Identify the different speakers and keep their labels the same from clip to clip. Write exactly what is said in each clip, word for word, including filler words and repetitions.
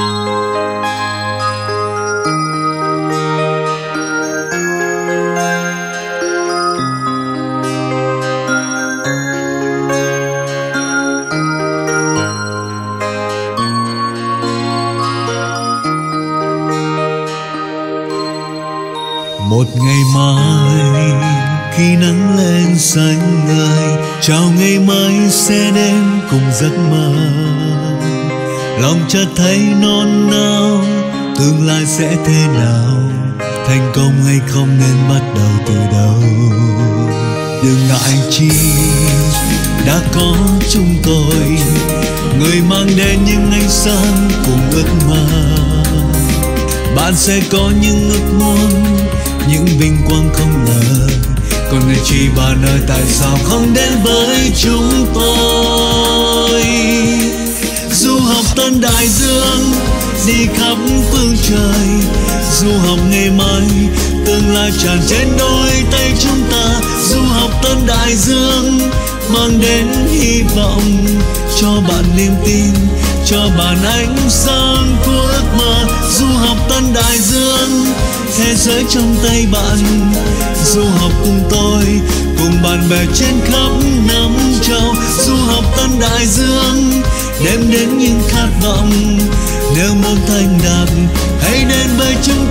Speaker 1: Một ngày mai khi nắng lên xanh ngời, chào ngày mai sẽ đến cùng giấc mơ. Lòng chợt thấy non nao, tương lai sẽ thế nào, thành công hay không nên bắt đầu từ đâu. Đừng ngại chi đã có chúng tôi, người mang đến những ánh sáng cùng ước mơ. Bạn sẽ có những ước muốn, những vinh quang không ngờ, còn người chỉ bạn ơi tại sao không đến với chúng tôi. Du học tân đại dương, đi khắp phương trời, du học ngày mai, tương lai tràn trên đôi tay chúng ta. Du học tân đại dương, mang đến hy vọng, cho bạn niềm tin, cho bạn ánh sáng của ước mơ. Du học tân đại dương, thế giới trong tay bạn. Du học cùng tôi, cùng bạn bè trên khắp năm châu. Du học tân đại dương, đem đến những khát vọng. Nếu muốn thành đạt, hãy đến với chúng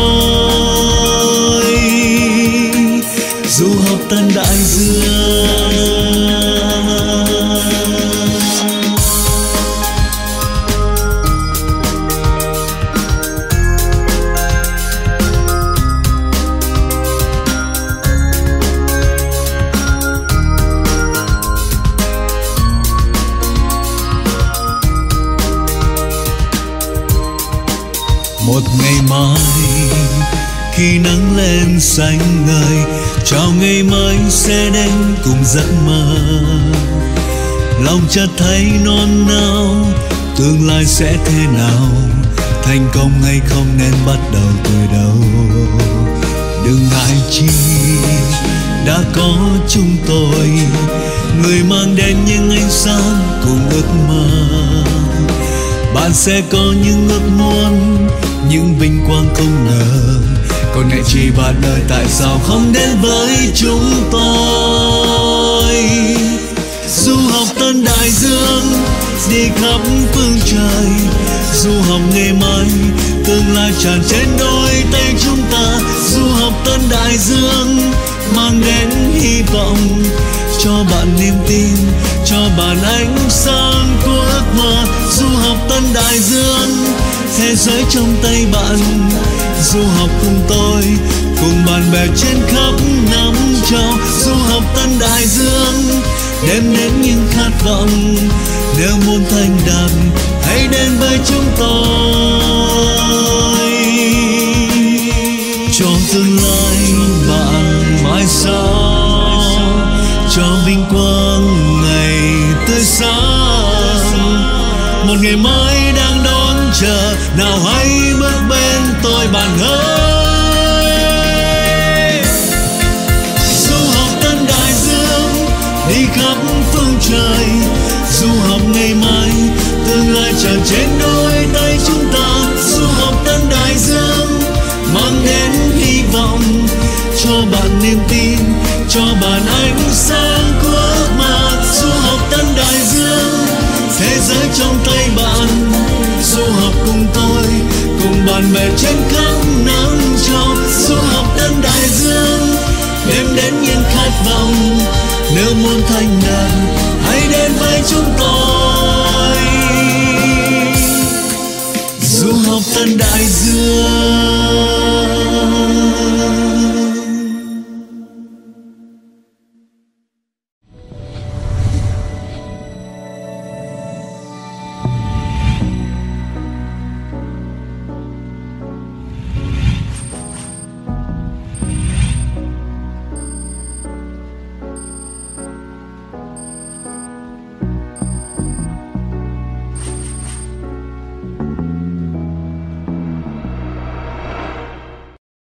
Speaker 1: tôi. Du học tân đại dương. Một ngày mai khi nắng lên xanh ngời, chào ngày mai sẽ đến cùng giấc mơ. Lòng chợt thấy non nao, tương lai sẽ thế nào, thành công hay không nên bắt đầu từ đâu. Đừng ngại chi đã có chúng tôi, người mang đến những ánh sáng cùng ước mơ. Bạn sẽ có những ước muốn, những vinh quang không ngờ, còn ngại chi bạn ơi tại sao không đến với chúng tôi. Du học tân đại dương, đi khắp phương trời, du học ngày mai, tương lai tràn trên đôi tay chúng ta. Du học tân đại dương, mang đến hy vọng, cho bạn niềm tin, cho bạn ánh sáng của ước mơ. Du học tân đại dương, thế giới trong tay bạn. Du học cùng tôi, cùng bạn bè trên khắp năm châu. Du học tân đại dương, đem đến những khát vọng. Nếu muốn thành đạt, hãy đến với chúng tôi. Cho tương lai bạn mãi sau, cho vinh quang ngày tươi sáng. Một ngày mai đang đón chờ, nào hãy bước bên tôi bạn ơi. Du học tân đại dương, đi khắp phương trời, du học ngày mai, tương lai tràn trên đôi tay chúng ta. Du học tân đại dương, mang đến hy vọng, cho bạn niềm tin, cho bạn ánh sáng của ước mơ. Du học tân đại dương, thế giới trong tay bạn. Du học cùng tôi, cùng bạn bè trên khắp năm châu. Du học tân đại dương, đem đến những khát vọng. Nếu muốn thành đạt, hãy đến với chúng tôi. Du học tân đại dương.